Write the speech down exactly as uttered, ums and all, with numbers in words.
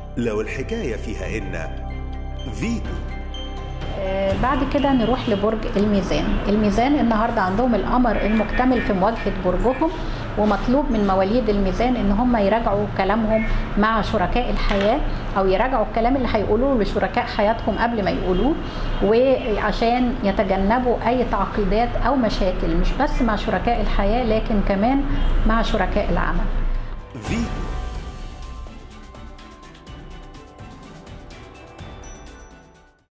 لو الحكاية فيها إن فيتو. آه، بعد كده نروح لبرج الميزان. الميزان النهارده عندهم القمر المكتمل في مواجهة برجهم، ومطلوب من مواليد الميزان ان هم يراجعوا كلامهم مع شركاء الحياة، او يراجعوا الكلام اللي هيقولوه لشركاء حياتهم قبل ما يقولوه، وعشان يتجنبوا اي تعقيدات او مشاكل، مش بس مع شركاء الحياة لكن كمان مع شركاء العمل. فيتو.